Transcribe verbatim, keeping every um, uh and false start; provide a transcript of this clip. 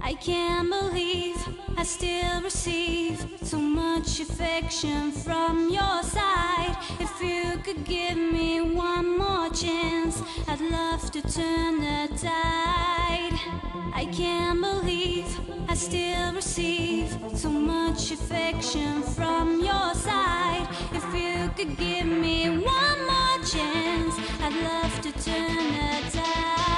I can't believe I still receive so much affection from your side. If you could give me one more chance, I'd love to turn the tide. I can't believe I still receive so much affection from your side. If you could give me one more chance, I'd love to turn the tide.